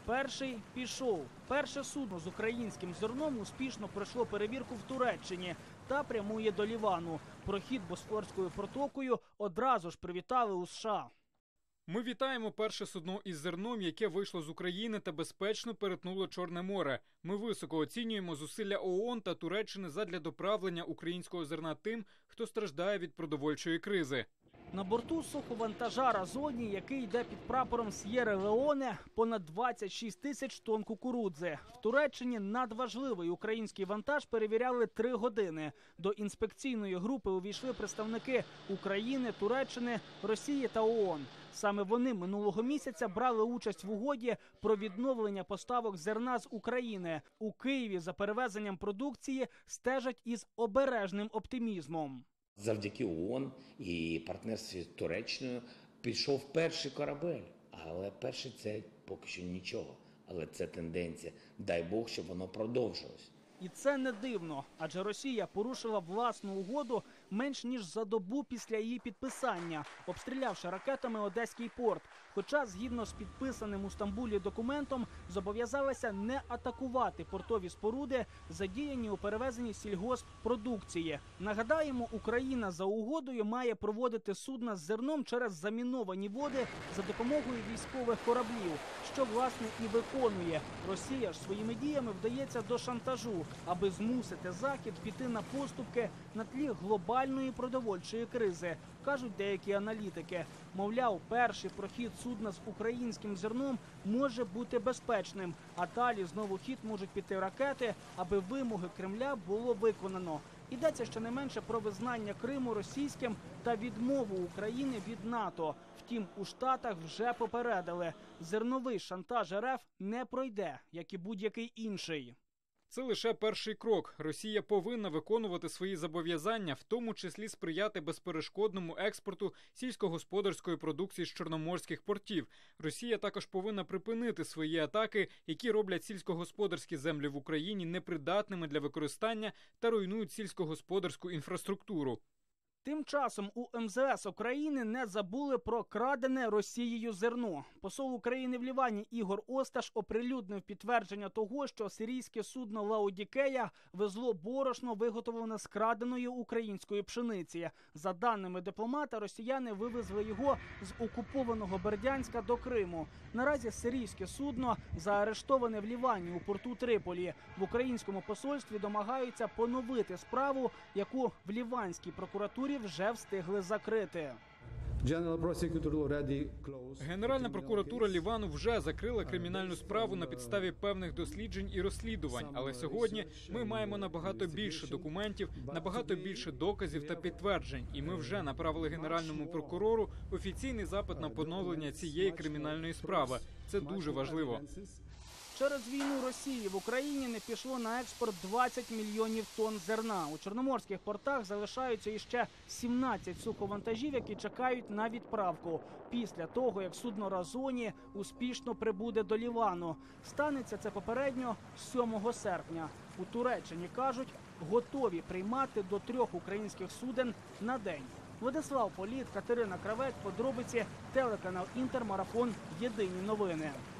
Перший пішов. Перше судно з українським зерном успішно пройшло перевірку в Туреччині та прямує до Лівану. Прохід Босфорською протокою одразу ж привітали у США. Ми вітаємо перше судно із зерном, яке вийшло з України та безпечно перетнуло Чорне море. Ми високо оцінюємо зусилля ООН та Туреччини задля доправлення українського зерна тим, хто страждає від продовольчої кризи. На борту суховантажа «Разоні», який йде під прапором С'єра-Леоне, понад 26 тисяч тонн кукурудзи. В Туреччині надважливий український вантаж перевіряли 3 години. До інспекційної групи увійшли представники України, Туреччини, Росії та ООН. Саме вони минулого місяця брали участь в угоді про відновлення поставок зерна з України. У Києві за перевезенням продукції стежать із обережним оптимізмом. Завдяки ООН і партнерстві з Туреччиною пішов перший корабель. Але перший – це поки що нічого. Але це тенденція. Дай Бог, щоб воно продовжилось. І це не дивно, адже Росія порушила власну угоду менш ніж за добу після її підписання, обстрілявши ракетами Одеський порт. Хоча, згідно з підписаним у Стамбулі документом, зобов'язалася не атакувати портові споруди, задіяні у перевезенні сільгосппродукції. Нагадаємо, Україна за угодою має проводити судна з зерном через заміновані води за допомогою військових кораблів, що, власне, і виконує. Росія ж своїми діями вдається до шантажу, аби змусити Захід піти на поступки на тлі глобальної продовольчої кризи, кажуть деякі аналітики. Мовляв, перший прохід судна з українським зерном може бути безпечним, а далі знову в хід можуть піти ракети, аби вимоги Кремля було виконано. Йдеться щонайменше про визнання Криму російським та відмову України від НАТО. Втім, у Штатах вже попередили – зерновий шантаж РФ не пройде, як і будь-який інший. Це лише перший крок. Росія повинна виконувати свої зобов'язання, в тому числі сприяти безперешкодному експорту сільськогосподарської продукції з чорноморських портів. Росія також повинна припинити свої атаки, які роблять сільськогосподарські землі в Україні непридатними для використання та руйнують сільськогосподарську інфраструктуру. Тим часом у МЗС України не забули про крадене Росією зерно. Посол України в Лівані Ігор Осташ оприлюднив підтвердження того, що сирійське судно «Лаодікея» везло борошно, виготовлене з краденої української пшениці. За даними дипломата, росіяни вивезли його з окупованого Бердянська до Криму. Наразі сирійське судно заарештоване в Лівані у порту Триполі. В українському посольстві домагаються поновити справу, яку в ліванській прокуратурі вже встигли закрити. Генеральна прокуратура Лівану вже закрила кримінальну справу на підставі певних досліджень і розслідувань. Але сьогодні ми маємо набагато більше документів, набагато більше доказів та підтверджень. І ми вже направили генеральному прокурору офіційний запит на поновлення цієї кримінальної справи. Це дуже важливо. Через війну Росії в Україні не пішло на експорт 20 мільйонів тонн зерна. У чорноморських портах залишаються іще 17 суховантажів, які чекають на відправку. Після того, як судно «Разоні» успішно прибуде до Лівану. Станеться це попередньо 7 серпня. У Туреччині, кажуть, готові приймати до 3 українських суден на день. Владислав Політ, Катерина Кравець, подробиці, телеканал «Інтер», марафон «Єдині новини».